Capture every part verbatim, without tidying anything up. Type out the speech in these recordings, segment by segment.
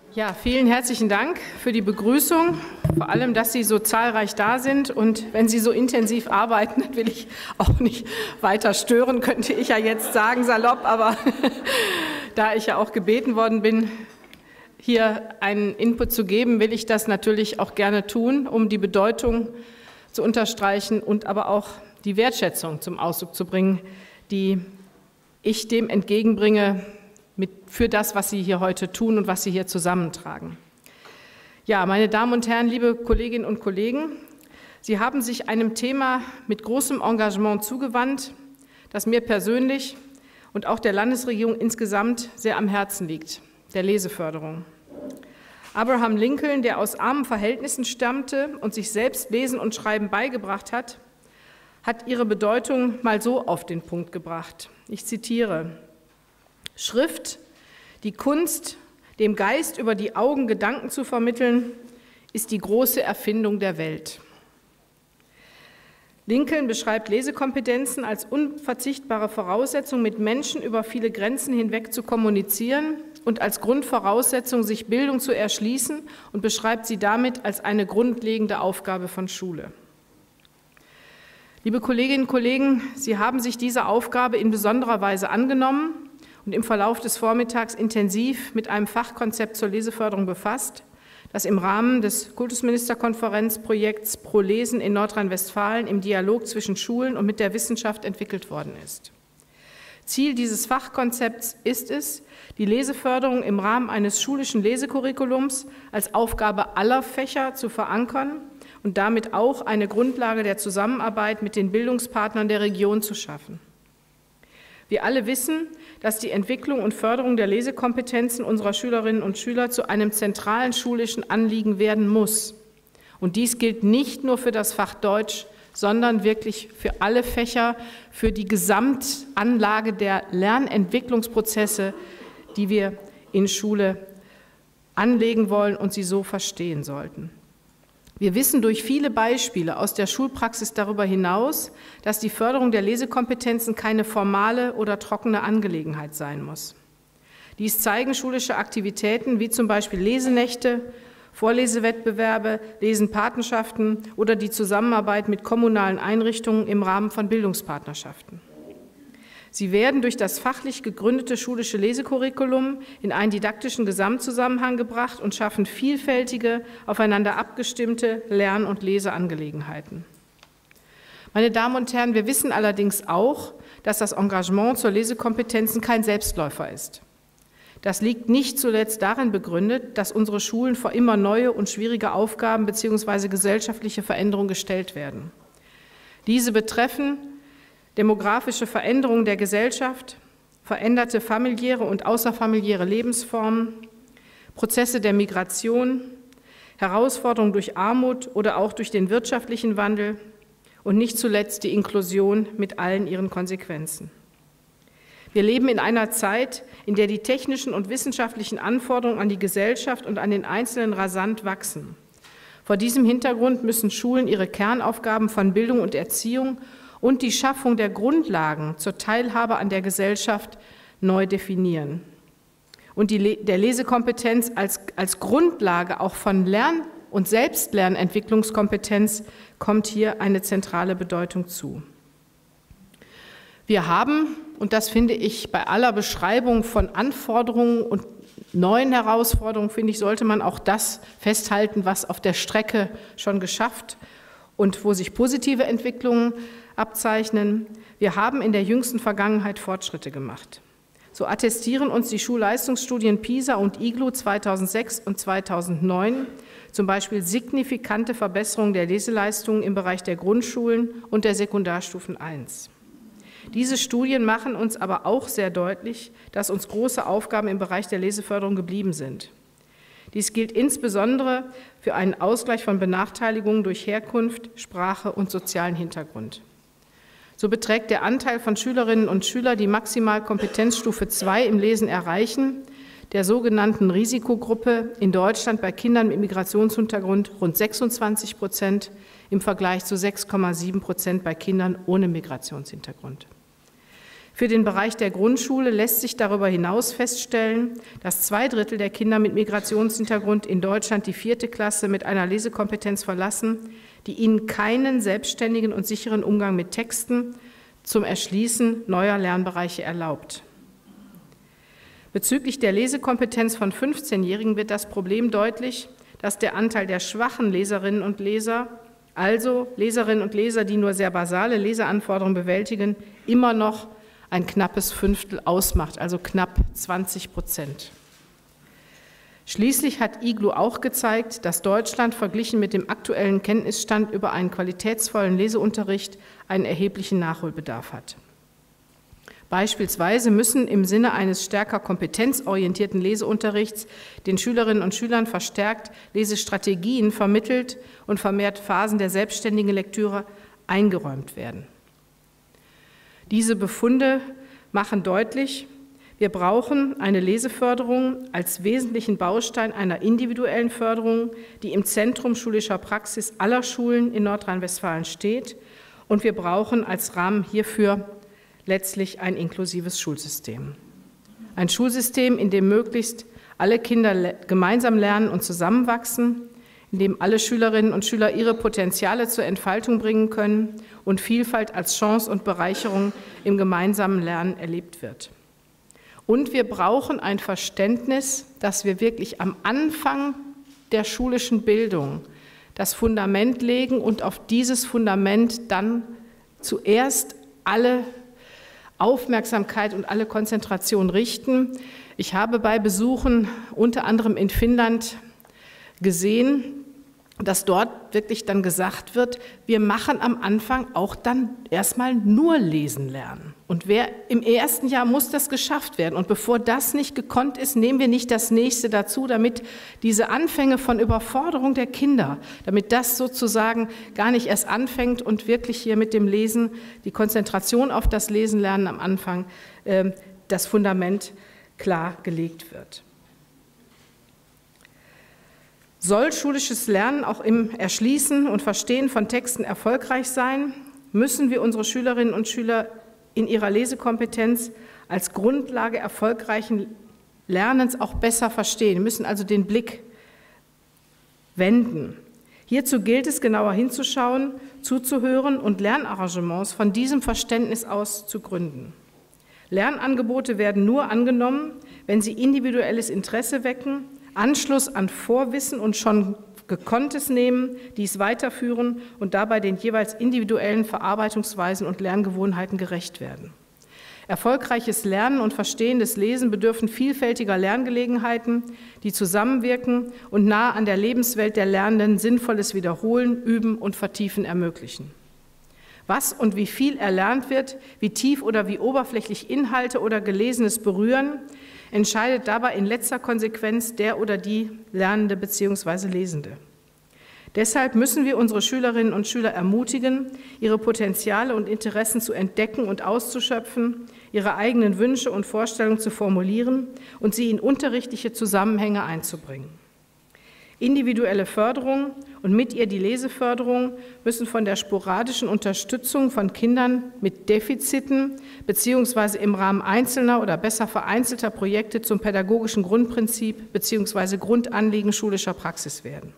Ja, vielen herzlichen Dank für die Begrüßung, vor allem, dass Sie so zahlreich da sind. Und wenn Sie so intensiv arbeiten, dann will ich auch nicht weiter stören, könnte ich ja jetzt sagen, salopp, aber da ich ja auch gebeten worden bin, hier einen Input zu geben, will ich das natürlich auch gerne tun, um die Bedeutung zu unterstreichen und aber auch die Wertschätzung zum Ausdruck zu bringen, die ich dem entgegenbringe, Mit, für das, was Sie hier heute tun und was Sie hier zusammentragen. Ja, meine Damen und Herren, liebe Kolleginnen und Kollegen, Sie haben sich einem Thema mit großem Engagement zugewandt, das mir persönlich und auch der Landesregierung insgesamt sehr am Herzen liegt, der Leseförderung. Abraham Lincoln, der aus armen Verhältnissen stammte und sich selbst Lesen und Schreiben beigebracht hat, hat ihre Bedeutung mal so auf den Punkt gebracht. Ich zitiere: Schrift, die Kunst, dem Geist über die Augen Gedanken zu vermitteln, ist die große Erfindung der Welt. Lincoln beschreibt Lesekompetenzen als unverzichtbare Voraussetzung, mit Menschen über viele Grenzen hinweg zu kommunizieren und als Grundvoraussetzung, sich Bildung zu erschließen, und beschreibt sie damit als eine grundlegende Aufgabe von Schule. Liebe Kolleginnen und Kollegen, Sie haben sich dieser Aufgabe in besonderer Weise angenommen und im Verlauf des Vormittags intensiv mit einem Fachkonzept zur Leseförderung befasst, das im Rahmen des Kultusministerkonferenzprojekts Pro Lesen in Nordrhein-Westfalen im Dialog zwischen Schulen und mit der Wissenschaft entwickelt worden ist. Ziel dieses Fachkonzepts ist es, die Leseförderung im Rahmen eines schulischen Lesecurriculums als Aufgabe aller Fächer zu verankern und damit auch eine Grundlage der Zusammenarbeit mit den Bildungspartnern der Region zu schaffen. Wir alle wissen, dass die Entwicklung und Förderung der Lesekompetenzen unserer Schülerinnen und Schüler zu einem zentralen schulischen Anliegen werden muss. Und dies gilt nicht nur für das Fach Deutsch, sondern wirklich für alle Fächer, für die Gesamtanlage der Lernentwicklungsprozesse, die wir in Schule anlegen wollen und sie so verstehen sollten. Wir wissen durch viele Beispiele aus der Schulpraxis darüber hinaus, dass die Förderung der Lesekompetenzen keine formale oder trockene Angelegenheit sein muss. Dies zeigen schulische Aktivitäten wie zum Beispiel Lesenächte, Vorlesewettbewerbe, Lesenpatenschaften oder die Zusammenarbeit mit kommunalen Einrichtungen im Rahmen von Bildungspartnerschaften. Sie werden durch das fachlich gegründete schulische Lesecurriculum in einen didaktischen Gesamtzusammenhang gebracht und schaffen vielfältige, aufeinander abgestimmte Lern- und Leseangelegenheiten. Meine Damen und Herren, wir wissen allerdings auch, dass das Engagement zur Lesekompetenzen kein Selbstläufer ist. Das liegt nicht zuletzt darin begründet, dass unsere Schulen vor immer neue und schwierige Aufgaben bzw. gesellschaftliche Veränderungen gestellt werden. Diese betreffen demografische Veränderungen der Gesellschaft, veränderte familiäre und außerfamiliäre Lebensformen, Prozesse der Migration, Herausforderungen durch Armut oder auch durch den wirtschaftlichen Wandel und nicht zuletzt die Inklusion mit allen ihren Konsequenzen. Wir leben in einer Zeit, in der die technischen und wissenschaftlichen Anforderungen an die Gesellschaft und an den Einzelnen rasant wachsen. Vor diesem Hintergrund müssen Schulen ihre Kernaufgaben von Bildung und Erziehung und die Schaffung der Grundlagen zur Teilhabe an der Gesellschaft neu definieren. Und die, der Lesekompetenz als, als Grundlage auch von Lern- und Selbstlernentwicklungskompetenz kommt hier eine zentrale Bedeutung zu. Wir haben, und das finde ich bei aller Beschreibung von Anforderungen und neuen Herausforderungen, finde ich, sollte man auch das festhalten, was auf der Strecke schon geschafft und wo sich positive Entwicklungen abzeichnen. Wir haben in der jüngsten Vergangenheit Fortschritte gemacht. So attestieren uns die Schulleistungsstudien PISA und I G L U zweitausendsechs und zweitausendneun zum Beispiel signifikante Verbesserungen der Leseleistungen im Bereich der Grundschulen und der Sekundarstufen eins. Diese Studien machen uns aber auch sehr deutlich, dass uns große Aufgaben im Bereich der Leseförderung geblieben sind. Dies gilt insbesondere für einen Ausgleich von Benachteiligungen durch Herkunft, Sprache und sozialen Hintergrund. So beträgt der Anteil von Schülerinnen und Schülern, die maximal Kompetenzstufe zwei im Lesen erreichen, der sogenannten Risikogruppe in Deutschland bei Kindern mit Migrationshintergrund rund sechsundzwanzig Prozent im Vergleich zu sechs Komma sieben Prozent bei Kindern ohne Migrationshintergrund. Für den Bereich der Grundschule lässt sich darüber hinaus feststellen, dass zwei Drittel der Kinder mit Migrationshintergrund in Deutschland die vierte Klasse mit einer Lesekompetenz verlassen, die ihnen keinen selbstständigen und sicheren Umgang mit Texten zum Erschließen neuer Lernbereiche erlaubt. Bezüglich der Lesekompetenz von fünfzehnjährigen wird das Problem deutlich, dass der Anteil der schwachen Leserinnen und Leser, also Leserinnen und Leser, die nur sehr basale Leseanforderungen bewältigen, immer noch ein knappes Fünftel ausmacht, also knapp zwanzig Prozent. Schließlich hat I G L U auch gezeigt, dass Deutschland verglichen mit dem aktuellen Kenntnisstand über einen qualitätsvollen Leseunterricht einen erheblichen Nachholbedarf hat. Beispielsweise müssen im Sinne eines stärker kompetenzorientierten Leseunterrichts den Schülerinnen und Schülern verstärkt Lesestrategien vermittelt und vermehrt Phasen der selbstständigen Lektüre eingeräumt werden. Diese Befunde machen deutlich, wir brauchen eine Leseförderung als wesentlichen Baustein einer individuellen Förderung, die im Zentrum schulischer Praxis aller Schulen in Nordrhein-Westfalen steht. Und wir brauchen als Rahmen hierfür letztlich ein inklusives Schulsystem. Ein Schulsystem, in dem möglichst alle Kinder gemeinsam lernen und zusammenwachsen, in dem alle Schülerinnen und Schüler ihre Potenziale zur Entfaltung bringen können und Vielfalt als Chance und Bereicherung im gemeinsamen Lernen erlebt wird. Und wir brauchen ein Verständnis, dass wir wirklich am Anfang der schulischen Bildung das Fundament legen und auf dieses Fundament dann zuerst alle Aufmerksamkeit und alle Konzentration richten. Ich habe bei Besuchen unter anderem in Finnland gesehen, dass dort wirklich dann gesagt wird, wir machen am Anfang auch dann erstmal nur lesen lernen. Und wer im ersten Jahr muss das geschafft werden. Und bevor das nicht gekonnt ist, nehmen wir nicht das nächste dazu, damit diese Anfänge von Überforderung der Kinder, damit das sozusagen gar nicht erst anfängt und wirklich hier mit dem Lesen, die Konzentration auf das Lesen lernen am Anfang, äh, das Fundament klar gelegt wird. Soll schulisches Lernen auch im Erschließen und Verstehen von Texten erfolgreich sein, müssen wir unsere Schülerinnen und Schüler in ihrer Lesekompetenz als Grundlage erfolgreichen Lernens auch besser verstehen. Wir müssen also den Blick wenden. Hierzu gilt es, genauer hinzuschauen, zuzuhören und Lernarrangements von diesem Verständnis aus zu gründen. Lernangebote werden nur angenommen, wenn sie individuelles Interesse wecken, Anschluss an Vorwissen und schon Gekonntes nehmen, dies weiterführen und dabei den jeweils individuellen Verarbeitungsweisen und Lerngewohnheiten gerecht werden. Erfolgreiches Lernen und Verstehen des Lesen bedürfen vielfältiger Lerngelegenheiten, die zusammenwirken und nah an der Lebenswelt der Lernenden sinnvolles Wiederholen, Üben und Vertiefen ermöglichen. Was und wie viel erlernt wird, wie tief oder wie oberflächlich Inhalte oder Gelesenes berühren, entscheidet dabei in letzter Konsequenz der oder die Lernende bzw. Lesende. Deshalb müssen wir unsere Schülerinnen und Schüler ermutigen, ihre Potenziale und Interessen zu entdecken und auszuschöpfen, ihre eigenen Wünsche und Vorstellungen zu formulieren und sie in unterrichtliche Zusammenhänge einzubringen. Individuelle Förderung und mit ihr die Leseförderung müssen von der sporadischen Unterstützung von Kindern mit Defiziten beziehungsweise im Rahmen einzelner oder besser vereinzelter Projekte zum pädagogischen Grundprinzip beziehungsweise Grundanliegen schulischer Praxis werden.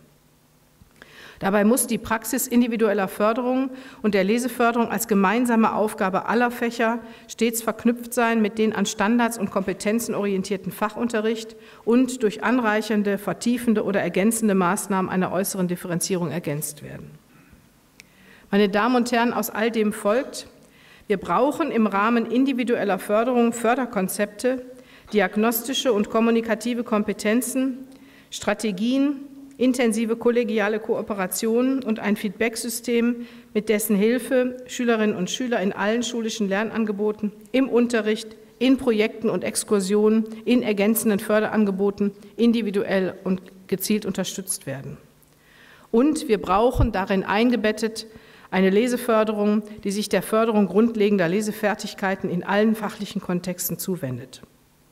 Dabei muss die Praxis individueller Förderung und der Leseförderung als gemeinsame Aufgabe aller Fächer stets verknüpft sein mit den an Standards und Kompetenzen orientierten Fachunterricht und durch anreichernde, vertiefende oder ergänzende Maßnahmen einer äußeren Differenzierung ergänzt werden. Meine Damen und Herren, aus all dem folgt, wir brauchen im Rahmen individueller Förderung Förderkonzepte, diagnostische und kommunikative Kompetenzen, Strategien, intensive kollegiale Kooperation und ein Feedbacksystem, mit dessen Hilfe Schülerinnen und Schüler in allen schulischen Lernangeboten, im Unterricht, in Projekten und Exkursionen, in ergänzenden Förderangeboten individuell und gezielt unterstützt werden. Und wir brauchen darin eingebettet eine Leseförderung, die sich der Förderung grundlegender Lesefertigkeiten in allen fachlichen Kontexten zuwendet.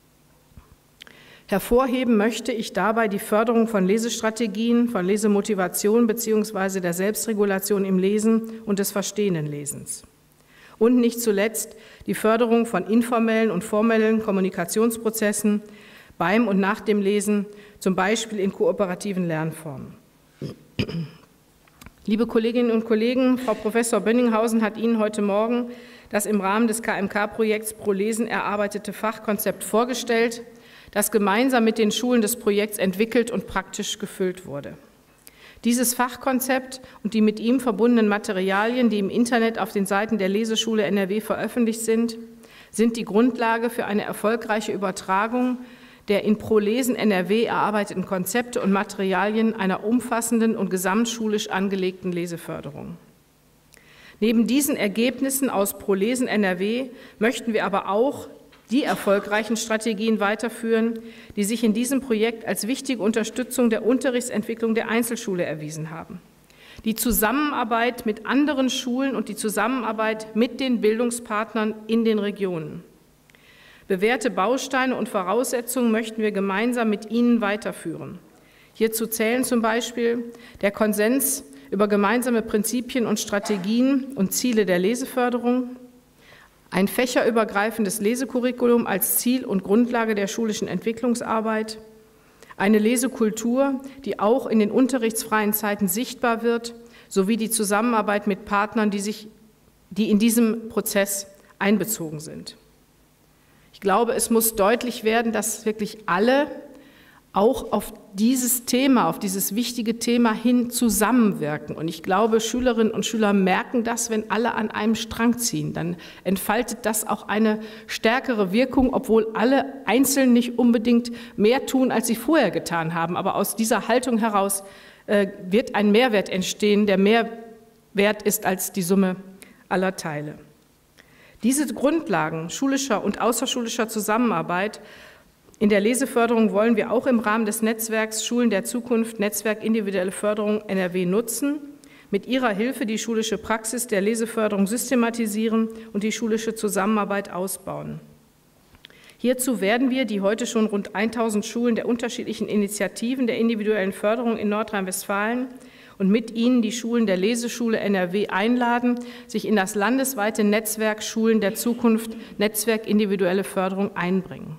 Hervorheben möchte ich dabei die Förderung von Lesestrategien, von Lesemotivation bzw. der Selbstregulation im Lesen und des verstehenden Lesens. und nicht zuletzt die Förderung von informellen und formellen Kommunikationsprozessen beim und nach dem Lesen, zum Beispiel in kooperativen Lernformen. Liebe Kolleginnen und Kollegen, Frau Professor Bönninghausen hat Ihnen heute Morgen das im Rahmen des K M K-Projekts ProLesen erarbeitete Fachkonzept vorgestellt, das gemeinsam mit den Schulen des Projekts entwickelt und praktisch gefüllt wurde. Dieses Fachkonzept und die mit ihm verbundenen Materialien, die im Internet auf den Seiten der Leseschule N R W veröffentlicht sind, sind die Grundlage für eine erfolgreiche Übertragung der in ProLesen N R W erarbeiteten Konzepte und Materialien einer umfassenden und gesamtschulisch angelegten Leseförderung. Neben diesen Ergebnissen aus ProLesen N R W möchten wir aber auch die erfolgreichen Strategien weiterführen, die sich in diesem Projekt als wichtige Unterstützung der Unterrichtsentwicklung der Einzelschule erwiesen haben. Die Zusammenarbeit mit anderen Schulen und die Zusammenarbeit mit den Bildungspartnern in den Regionen. Bewährte Bausteine und Voraussetzungen möchten wir gemeinsam mit Ihnen weiterführen. Hierzu zählen zum Beispiel der Konsens über gemeinsame Prinzipien und Strategien und Ziele der Leseförderung, ein fächerübergreifendes Lesecurriculum als Ziel und Grundlage der schulischen Entwicklungsarbeit, eine Lesekultur, die auch in den unterrichtsfreien Zeiten sichtbar wird, sowie die Zusammenarbeit mit Partnern, die, sich, die in diesem Prozess einbezogen sind. Ich glaube, es muss deutlich werden, dass wirklich alle auch auf dieses Thema, auf dieses wichtige Thema hin zusammenwirken. Und ich glaube, Schülerinnen und Schüler merken das, wenn alle an einem Strang ziehen. Dann entfaltet das auch eine stärkere Wirkung, obwohl alle einzeln nicht unbedingt mehr tun, als sie vorher getan haben. Aber aus dieser Haltung heraus äh, wird ein Mehrwert entstehen, der mehr wert ist als die Summe aller Teile. Diese Grundlagen schulischer und außerschulischer Zusammenarbeit in der Leseförderung wollen wir auch im Rahmen des Netzwerks Schulen der Zukunft, Netzwerk Individuelle Förderung N R W nutzen, mit ihrer Hilfe die schulische Praxis der Leseförderung systematisieren und die schulische Zusammenarbeit ausbauen. Hierzu werden wir die heute schon rund tausend Schulen der unterschiedlichen Initiativen der individuellen Förderung in Nordrhein-Westfalen und mit ihnen die Schulen der Leseschule N R W einladen, sich in das landesweite Netzwerk Schulen der Zukunft, Netzwerk Individuelle Förderung einbringen.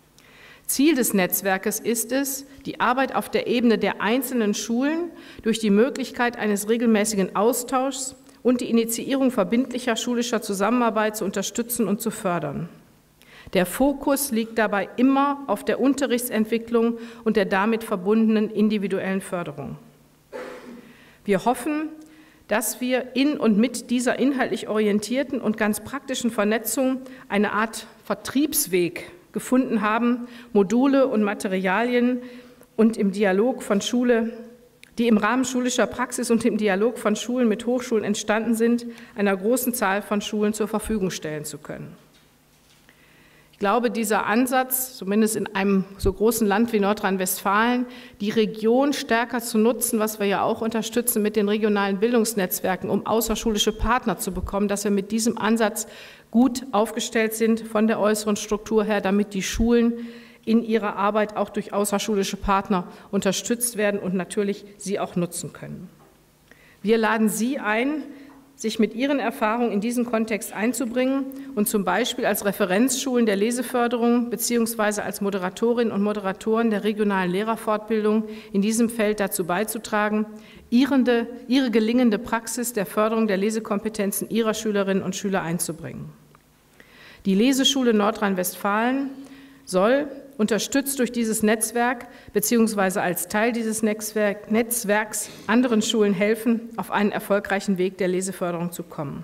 Ziel des Netzwerkes ist es, die Arbeit auf der Ebene der einzelnen Schulen durch die Möglichkeit eines regelmäßigen Austauschs und die Initiierung verbindlicher schulischer Zusammenarbeit zu unterstützen und zu fördern. Der Fokus liegt dabei immer auf der Unterrichtsentwicklung und der damit verbundenen individuellen Förderung. Wir hoffen, dass wir in und mit dieser inhaltlich orientierten und ganz praktischen Vernetzung eine Art Vertriebsweg gefunden haben, Module und Materialien und im Dialog von Schule, die im Rahmen schulischer Praxis und im Dialog von Schulen mit Hochschulen entstanden sind, einer großen Zahl von Schulen zur Verfügung stellen zu können. Ich glaube, dieser Ansatz, zumindest in einem so großen Land wie Nordrhein-Westfalen, die Region stärker zu nutzen, was wir ja auch unterstützen mit den regionalen Bildungsnetzwerken, um außerschulische Partner zu bekommen, dass wir mit diesem Ansatz gut aufgestellt sind von der äußeren Struktur her, damit die Schulen in ihrer Arbeit auch durch außerschulische Partner unterstützt werden und natürlich sie auch nutzen können. Wir laden Sie ein, sich mit Ihren Erfahrungen in diesen Kontext einzubringen und zum Beispiel als Referenzschulen der Leseförderung beziehungsweise als Moderatorinnen und Moderatoren der regionalen Lehrerfortbildung in diesem Feld dazu beizutragen, ihre, ihre gelingende Praxis der Förderung der Lesekompetenzen Ihrer Schülerinnen und Schüler einzubringen. Die Leseschule Nordrhein-Westfalen soll, unterstützt durch dieses Netzwerk beziehungsweise als Teil dieses Netzwerk, Netzwerks anderen Schulen helfen, auf einen erfolgreichen Weg der Leseförderung zu kommen.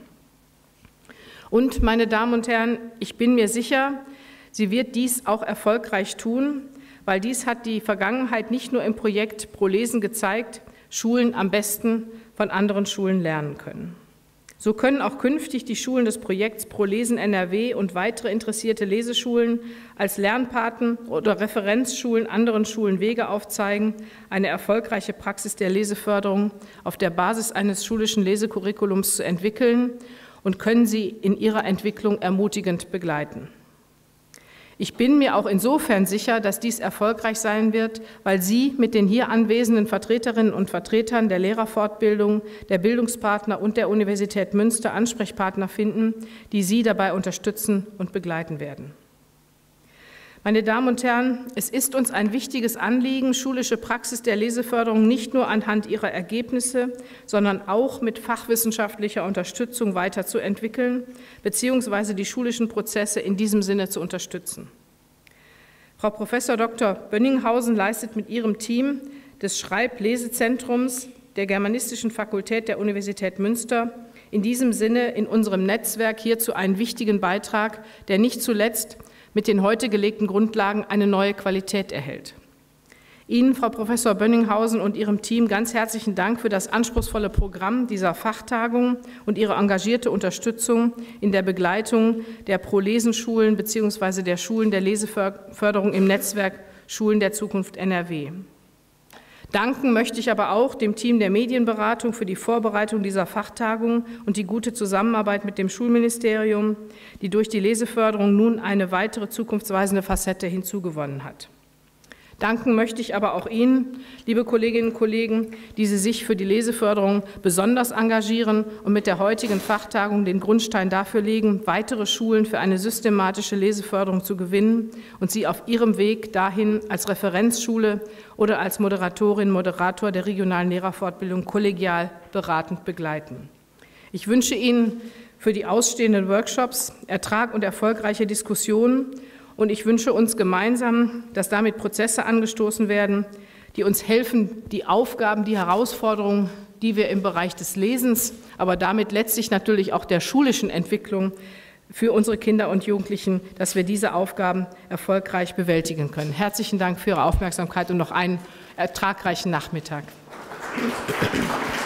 Und, meine Damen und Herren, ich bin mir sicher, sie wird dies auch erfolgreich tun, weil dies hat die Vergangenheit nicht nur im Projekt ProLesen gezeigt, Schulen am besten von anderen Schulen lernen können. So können auch künftig die Schulen des Projekts ProLesen N R W und weitere interessierte Leseschulen als Lernpaten oder Referenzschulen anderen Schulen Wege aufzeigen, eine erfolgreiche Praxis der Leseförderung auf der Basis eines schulischen Lesecurriculums zu entwickeln und können sie in ihrer Entwicklung ermutigend begleiten. Ich bin mir auch insofern sicher, dass dies erfolgreich sein wird, weil Sie mit den hier anwesenden Vertreterinnen und Vertretern der Lehrerfortbildung, der Bildungspartner und der Universität Münster Ansprechpartner finden, die Sie dabei unterstützen und begleiten werden. Meine Damen und Herren, es ist uns ein wichtiges Anliegen, schulische Praxis der Leseförderung nicht nur anhand ihrer Ergebnisse, sondern auch mit fachwissenschaftlicher Unterstützung weiterzuentwickeln bzw. die schulischen Prozesse in diesem Sinne zu unterstützen. Frau Professor Doktor Bönninghausen leistet mit ihrem Team des Schreib-Lesezentrums der Germanistischen Fakultät der Universität Münster in diesem Sinne in unserem Netzwerk hierzu einen wichtigen Beitrag, der nicht zuletzt mit den heute gelegten Grundlagen eine neue Qualität erhält. Ihnen, Frau Professor Bönninghausen und Ihrem Team, ganz herzlichen Dank für das anspruchsvolle Programm dieser Fachtagung und Ihre engagierte Unterstützung in der Begleitung der Pro-Lesen-Schulen bzw. der Schulen der Leseförderung im Netzwerk Schulen der Zukunft N R W. Danken möchte ich aber auch dem Team der Medienberatung für die Vorbereitung dieser Fachtagung und die gute Zusammenarbeit mit dem Schulministerium, die durch die Leseförderung nun eine weitere zukunftsweisende Facette hinzugewonnen hat. Danken möchte ich aber auch Ihnen, liebe Kolleginnen und Kollegen, die Sie sich für die Leseförderung besonders engagieren und mit der heutigen Fachtagung den Grundstein dafür legen, weitere Schulen für eine systematische Leseförderung zu gewinnen und sie auf ihrem Weg dahin als Referenzschule oder als Moderatorin, Moderator der regionalen Lehrerfortbildung kollegial beratend begleiten. Ich wünsche Ihnen für die ausstehenden Workshops Ertrag und erfolgreiche Diskussionen. Und ich wünsche uns gemeinsam, dass damit Prozesse angestoßen werden, die uns helfen, die Aufgaben, die Herausforderungen, die wir im Bereich des Lesens, aber damit letztlich natürlich auch der schulischen Entwicklung für unsere Kinder und Jugendlichen, dass wir diese Aufgaben erfolgreich bewältigen können. Herzlichen Dank für Ihre Aufmerksamkeit und noch einen ertragreichen Nachmittag. Applaus